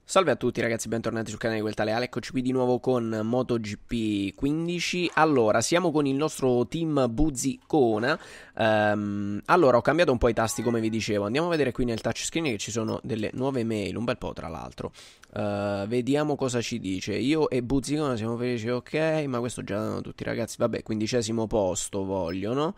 Salve a tutti ragazzi, bentornati sul canale di Quel Tale Ale, eccoci qui di nuovo con MotoGP 15. Allora, siamo con il nostro team Buzzicona. Allora, ho cambiato un po' i tasti come vi dicevo. Andiamo a vedere qui nel touchscreen che ci sono delle nuove mail, un bel po' tra l'altro. Vediamo cosa ci dice. Io e Buzzicona siamo felici, ok, ma questo già danno tutti ragazzi. Vabbè, 15° posto vogliono.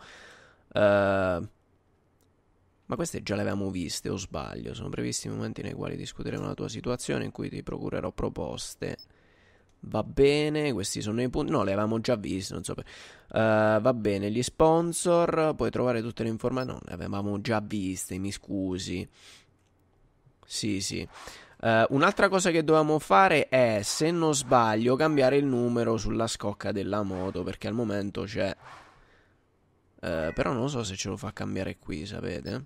Ma queste già le avevamo viste, o sbaglio? Sono previsti momenti nei quali discuteremo la tua situazione, in cui ti procurerò proposte. Va bene, questi sono i punti. No, le avevamo già viste, non so per... va bene, gli sponsor, puoi trovare tutte le informazioni. No, le avevamo già viste, mi scusi. Sì, sì. Un'altra cosa che dovevamo fare è, se non sbaglio, cambiare il numero sulla scocca della moto, perché al momento c'è... però non so se ce lo fa cambiare qui, sapete?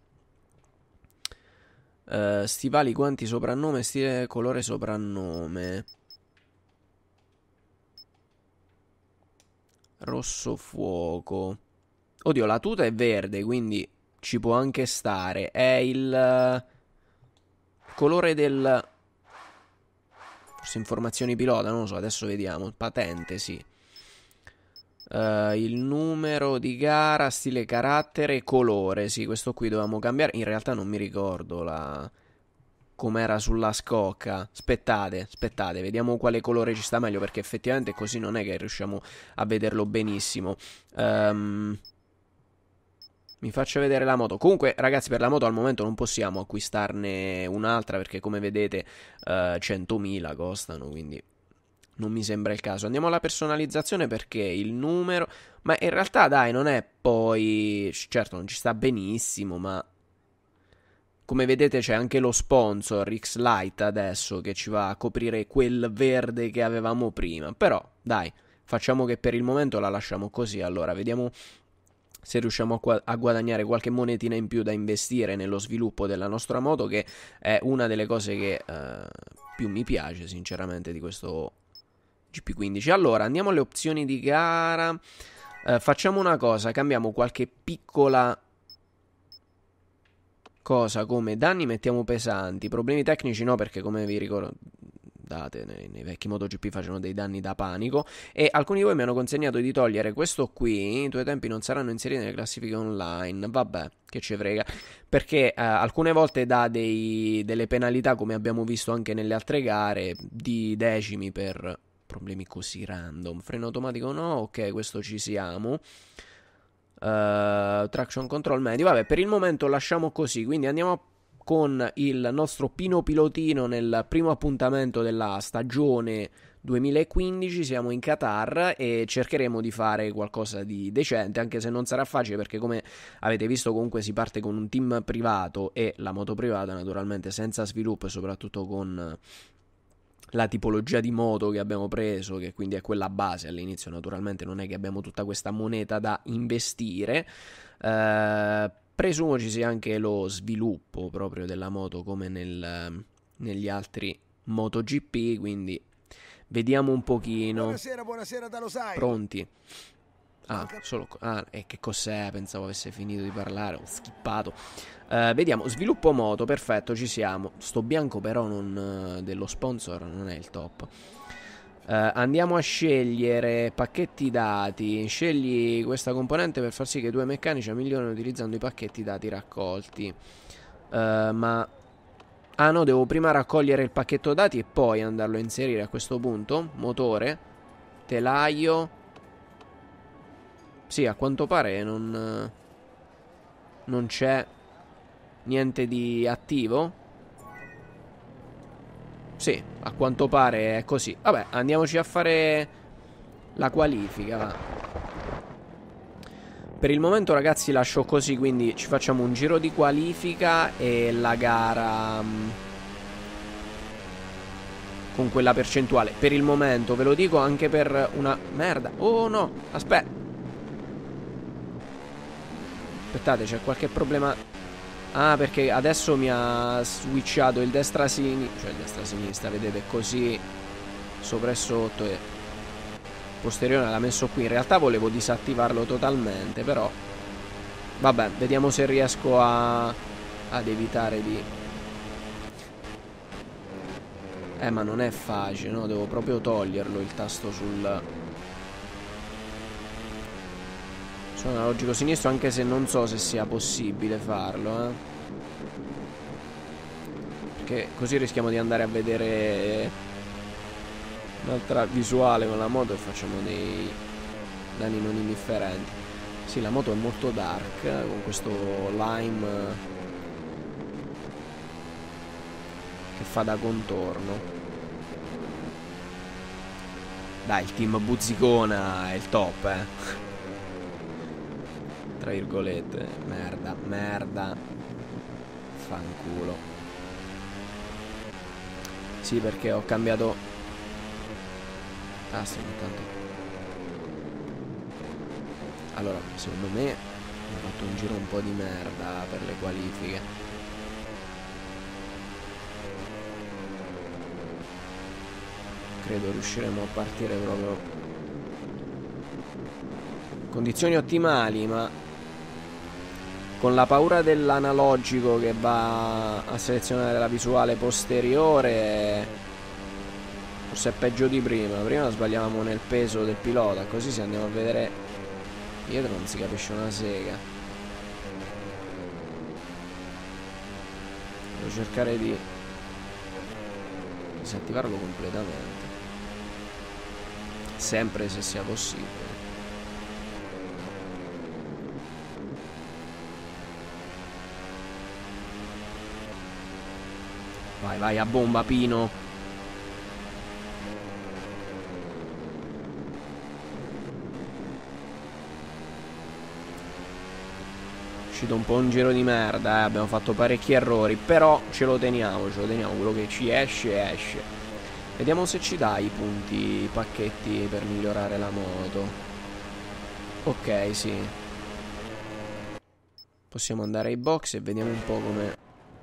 Stivali, guanti, soprannome, stile, colore, soprannome. Rosso fuoco. Oddio, la tuta è verde, quindi ci può anche stare. È il colore del... Forse informazioni pilota, non lo so, adesso vediamo. Patente, sì. Il numero di gara, stile, carattere, colore. Sì, questo qui dovevamo cambiare. In realtà non mi ricordo com'era sulla scocca. Aspettate, vediamo quale colore ci sta meglio, perché effettivamente così non è che riusciamo a vederlo benissimo. Mi faccio vedere la moto. Comunque, ragazzi, per la moto al momento non possiamo acquistarne un'altra, perché come vedete 100.000 costano, quindi non mi sembra il caso. Andiamo alla personalizzazione, perché il numero... Ma in realtà dai, non è poi... Certo, non ci sta benissimo, ma... Come vedete c'è anche lo sponsor X-Lite adesso, che ci va a coprire quel verde che avevamo prima. Però, dai, facciamo che per il momento la lasciamo così. Allora, vediamo se riusciamo a guadagnare qualche monetina in più da investire nello sviluppo della nostra moto, che è una delle cose che più mi piace sinceramente di questo GP15. Allora, andiamo alle opzioni di gara. Facciamo una cosa, cambiamo qualche piccola cosa, come danni mettiamo pesanti, problemi tecnici no, perché come vi ricordate nei vecchi MotoGP facevano dei danni da panico. E alcuni di voi mi hanno consignato di togliere questo qui. I tuoi tempi non saranno inseriti nelle classifiche online. Vabbè, che ci frega, perché alcune volte dà delle penalità, come abbiamo visto anche nelle altre gare, di decimi per problemi così random. Freno automatico no, ok, questo ci siamo. Traction control medio. Vabbè, per il momento lasciamo così. Quindi andiamo con il nostro Pino Pilotino nel primo appuntamento della stagione 2015. Siamo in Qatar e cercheremo di fare qualcosa di decente, anche se non sarà facile, perché come avete visto comunque si parte con un team privato e la moto privata naturalmente senza sviluppo, e soprattutto con la tipologia di moto che abbiamo preso, che quindi è quella base all'inizio. Naturalmente non è che abbiamo tutta questa moneta da investire. Presumo ci sia anche lo sviluppo proprio della moto come negli altri MotoGP, quindi vediamo un pochino. Buonasera da Losail. Pronti? E che cos'è? Pensavo avesse finito di parlare, ho skippato. Vediamo, sviluppo moto, perfetto, ci siamo. Sto bianco però dello sponsor non è il top. Andiamo a scegliere pacchetti dati. Scegli questa componente per far sì che i tuoi meccanici migliorino utilizzando i pacchetti dati raccolti. Ma... Ah no, devo prima raccogliere il pacchetto dati e poi andarlo a inserire a questo punto. Motore, telaio. Sì, a quanto pare non c'è niente di attivo. Sì, a quanto pare è così. Vabbè, andiamoci a fare la qualifica, va. Per il momento ragazzi lascio così, quindi ci facciamo un giro di qualifica e la gara con quella percentuale. Per il momento ve lo dico, anche per una... Merda, oh no, aspetta. Aspettate, c'è qualche problema. Ah, perché adesso mi ha switchato il destra-sinistra. Cioè il destra-sinistra, vedete, così sopra e sotto. E posteriore l'ha messo qui. In realtà volevo disattivarlo totalmente, però vabbè, vediamo se riesco ad evitare di Ma non è facile, no? Devo proprio toglierlo il tasto sul analogico sinistro, anche se non so se sia possibile farlo, perché così rischiamo di andare a vedere un'altra visuale con la moto e facciamo dei danni non indifferenti. Sì, la moto è molto dark, con questo lime che fa da contorno. Dai, il team Buzzicona è il top, tra virgolette. Merda, merda. Fanculo. Sì, perché ho cambiato tasto ogni tanto. Allora, secondo me ho fatto un giro un po' di merda per le qualifiche. Credo riusciremo a partire proprio condizioni ottimali, ma con la paura dell'analogico che va a selezionare la visuale posteriore, forse è peggio di prima. Prima sbagliavamo nel peso del pilota, così se andiamo a vedere dietro non si capisce una sega. Devo cercare di disattivarlo completamente, sempre se sia possibile. Vai, vai a bomba, Pino. È uscito un po' un giro di merda, abbiamo fatto parecchi errori, però ce lo teniamo, quello che ci esce, esce. Vediamo se ci dà i punti, i pacchetti per migliorare la moto. Ok, sì. Possiamo andare ai box e vediamo un po' come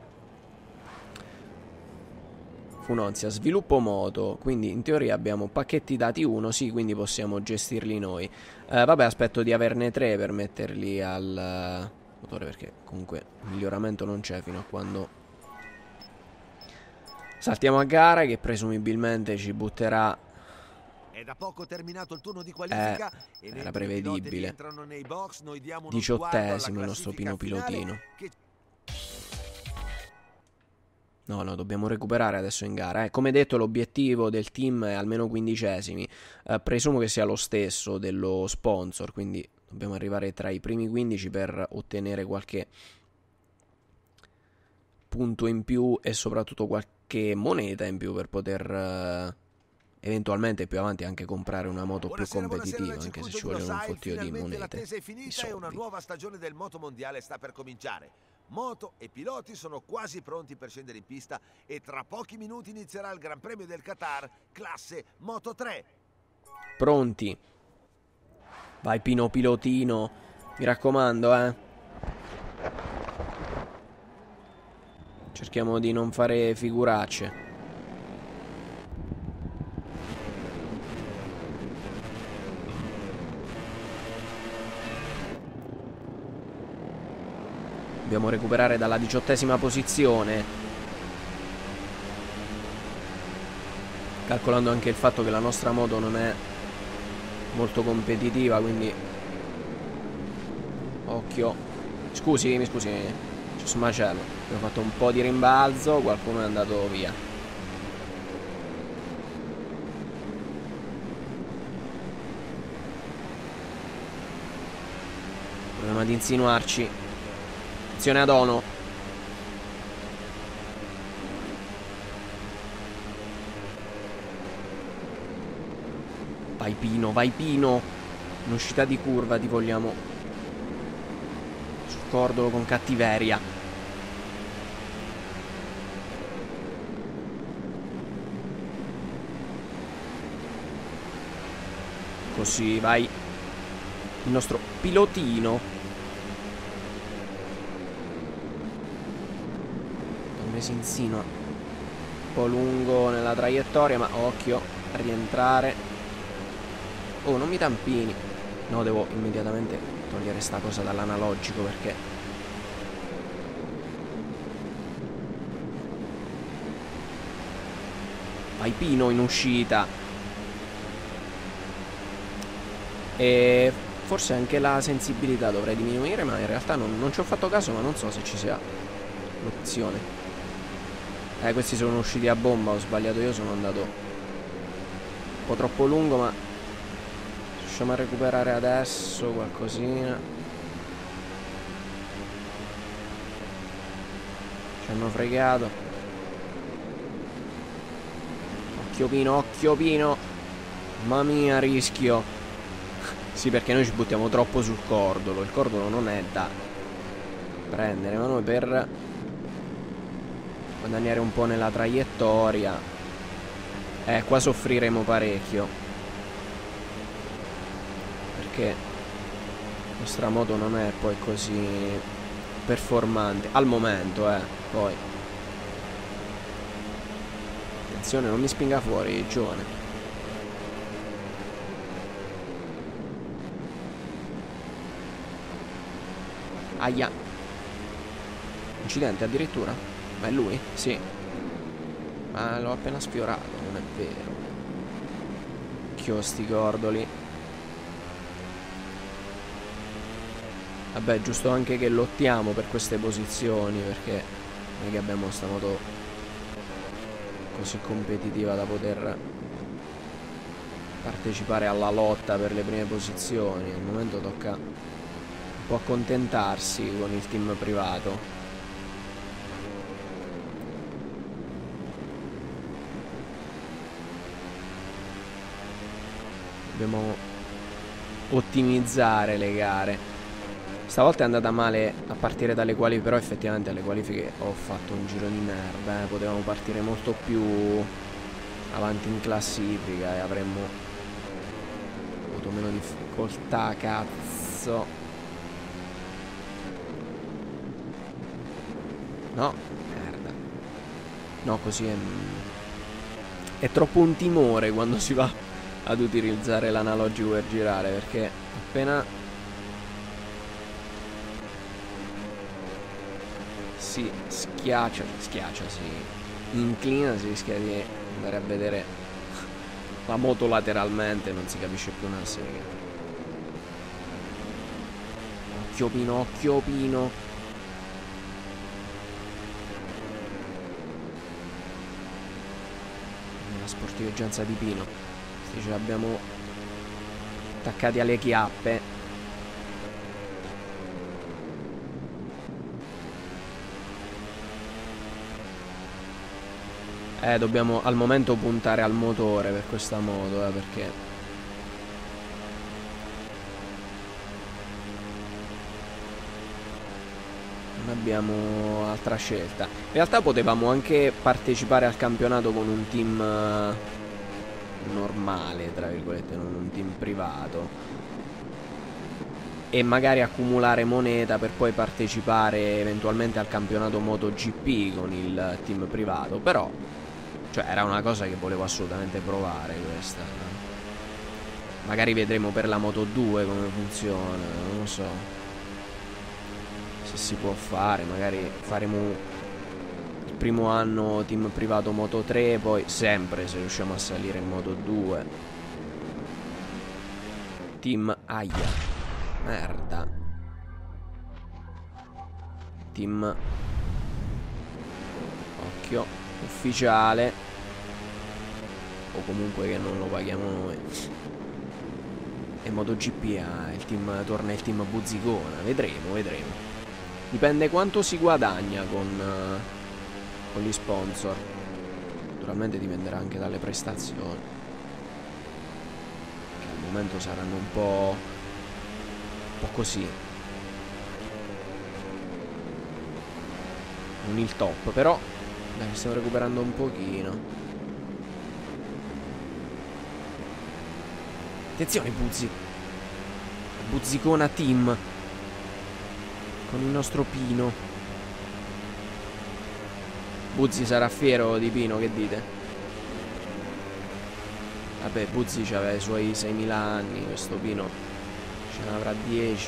funzia. Sviluppo moto, quindi in teoria abbiamo pacchetti dati 1, sì, quindi possiamo gestirli noi. Vabbè, aspetto di averne 3 per metterli al motore, perché comunque miglioramento non c'è fino a quando saltiamo a gara, che presumibilmente ci butterà. È da poco terminato il turno di qualifica e era prevedibile. Nei box, noi diamo 18esimo il nostro Pino Pilotino. No, no, dobbiamo recuperare adesso in gara. Come detto, l'obiettivo del team è almeno 15esimi. Presumo che sia lo stesso dello sponsor, quindi dobbiamo arrivare tra i primi 15 per ottenere qualche punto in più e soprattutto qualche moneta in più per poter eventualmente più avanti anche comprare una moto più competitiva, anche se ci vogliono un fottio di monete. L'attesa è finita e una nuova stagione del moto mondiale sta per cominciare. Moto e piloti sono quasi pronti per scendere in pista e tra pochi minuti inizierà il Gran Premio del Qatar, classe Moto 3. Pronti. Vai Pino Pilotino, mi raccomando, cerchiamo di non fare figuracce. Dobbiamo recuperare dalla 18esima posizione, calcolando anche il fatto che la nostra moto non è molto competitiva, quindi occhio. Scusi, mi scusi, c'è su macello. Abbiamo fatto un po' di rimbalzo, qualcuno è andato via. Proviamo ad insinuarci. Attenzione ad Ono. Vai Pino, vai Pino. In uscita di curva ti vogliamo sul cordolo con cattiveria. Così, vai. Il nostro pilotino. Si insinua un po' lungo nella traiettoria, ma occhio a rientrare. Oh, non mi tampini. No, devo immediatamente togliere sta cosa dall'analogico, perché Vai Pino in uscita. E forse anche la sensibilità dovrei diminuire, ma in realtà non ci ho fatto caso, ma non so se ci sia l'opzione. Questi sono usciti a bomba, ho sbagliato io, sono andato un po' troppo lungo, ma riusciamo a recuperare adesso qualcosina. Ci hanno fregato. Occhio Pino, occhio Pino. Mamma mia, rischio. Sì, perché noi ci buttiamo troppo sul cordolo. Il cordolo non è da prendere, ma noi per guadagnare un po' nella traiettoria, qua soffriremo parecchio, perché la nostra moto non è poi così performante al momento, poi attenzione, non mi spinga fuori, giovane. Aia. Incidente addirittura? Ma è lui? Sì. Ma l'ho appena sfiorato, non è vero. Occhio sti cordoli. Vabbè, giusto anche che lottiamo per queste posizioni, perché non è che abbiamo sta moto così competitiva da poter partecipare alla lotta per le prime posizioni. Al momento tocca un po' accontentarsi con il team privato. Dobbiamo ottimizzare le gare. Stavolta è andata male a partire dalle qualifiche, però effettivamente alle qualifiche ho fatto un giro di merda. Potevamo partire molto più avanti in classifica e avremmo avuto meno difficoltà, cazzo. No, merda. No, così è troppo un timore quando si va ad utilizzare l'analogico per girare, perché appena si schiaccia, si inclina, si rischia di andare a vedere la moto lateralmente, non si capisce più una sega. Occhio Pino, occhio Pino. La sportiveggianza di Pino. Ce l'abbiamo attaccati alle chiappe. Dobbiamo al momento puntare al motore per questa moto, perché non abbiamo altra scelta. In realtà potevamo anche partecipare al campionato con un team normale, tra virgolette, non un team privato, e magari accumulare moneta per poi partecipare eventualmente al campionato MotoGP con il team privato. Però, cioè, era una cosa che volevo assolutamente provare questa. Magari vedremo per la Moto 2 come funziona, non lo so se si può fare. Magari faremo primo anno team privato Moto 3, poi sempre se riusciamo a salire in Moto 2 team aia, merda, team occhio ufficiale, o comunque che non lo paghiamo noi, e MotoGP il team, torna il team Buzzicona. Vedremo, dipende quanto si guadagna con gli sponsor. Naturalmente dipenderà anche dalle prestazioni, che al momento saranno un po' così, non il top, però dai, stiamo recuperando un pochino. Attenzione Buzzi, Buzzicona team con il nostro Pino. Buzzi sarà fiero di Pino, che dite? Vabbè, Buzzi aveva i suoi 6.000 anni, questo Pino ce ne avrà 10.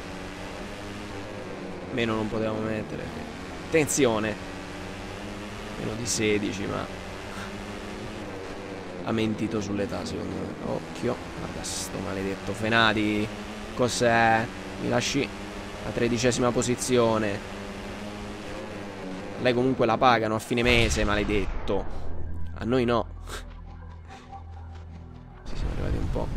Meno non potevamo mettere, perché... Attenzione! Meno di 16, ma ha mentito sull'età, secondo me. Occhio. Guarda sto maledetto Fenati. Cos'è? Mi lasci la 13ª posizione. Lei comunque la pagano a fine mese, maledetto. A noi no. Sì, siamo arrivati un po'.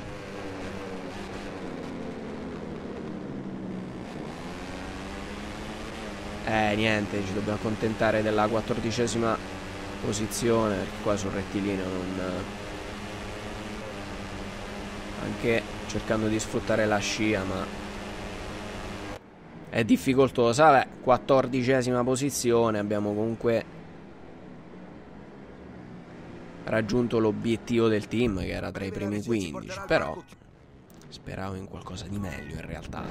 Niente, ci dobbiamo accontentare della 14ª posizione, perché qua sul rettilineo non... Anche cercando di sfruttare la scia, ma è difficoltosa. Vabbè, 14ª posizione, abbiamo comunque raggiunto l'obiettivo del team, che era tra i primi 15, però speravo in qualcosa di meglio in realtà,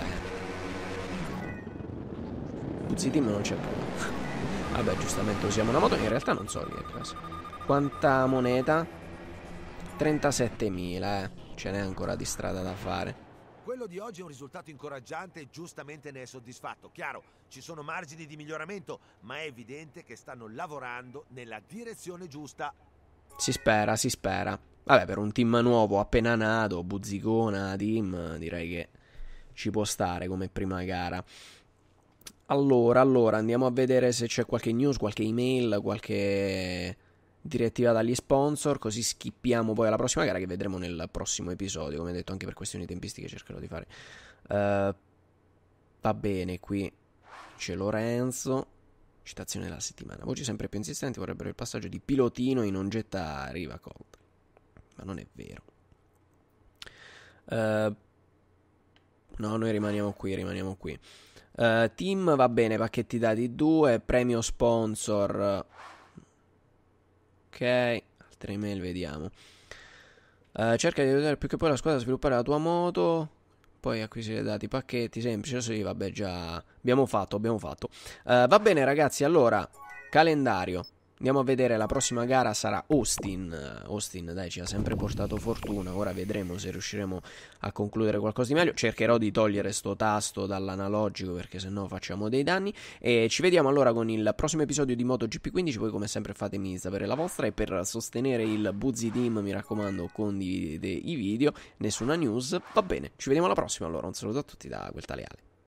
Buzzi Team non c'è più. Vabbè, giustamente usiamo una moto, in realtà non so che cosa. Quanta moneta? 37.000, ce n'è ancora di strada da fare. Quello di oggi è un risultato incoraggiante e giustamente ne è soddisfatto. Chiaro, ci sono margini di miglioramento, ma è evidente che stanno lavorando nella direzione giusta. Si spera, si spera. Vabbè, per un team nuovo, appena nato, Buzzicona, team, direi che ci può stare come prima gara. Allora, andiamo a vedere se c'è qualche news, qualche email, qualche direttiva dagli sponsor, così skippiamo poi alla prossima gara che vedremo nel prossimo episodio, come detto anche per questioni tempistiche cercherò di fare. Va bene, qui c'è Lorenzo, citazione della settimana. Voci sempre più insistenti vorrebbero il passaggio di pilotino in ongetta a riva Colt, ma non è vero. No, noi rimaniamo qui. Team va bene, pacchetti dati 2, premio sponsor. Ok, altre email vediamo. Cerca di aiutare più che poi la squadra a sviluppare la tua moto. Poi acquisire dati, pacchetti, semplice. Sì, vabbè, già abbiamo fatto. Va bene ragazzi, allora, calendario. Andiamo a vedere, la prossima gara sarà Austin. Austin, dai, ci ha sempre portato fortuna. Ora vedremo se riusciremo a concludere qualcosa di meglio. Cercherò di togliere sto tasto dall'analogico, perché sennò facciamo dei danni. E ci vediamo allora con il prossimo episodio di MotoGP 15. Voi come sempre fatemi sapere la vostra. E per sostenere il Buzzi Team, mi raccomando, condividete i video. Nessuna news. Va bene, ci vediamo alla prossima allora. Un saluto a tutti da quel tale Ale.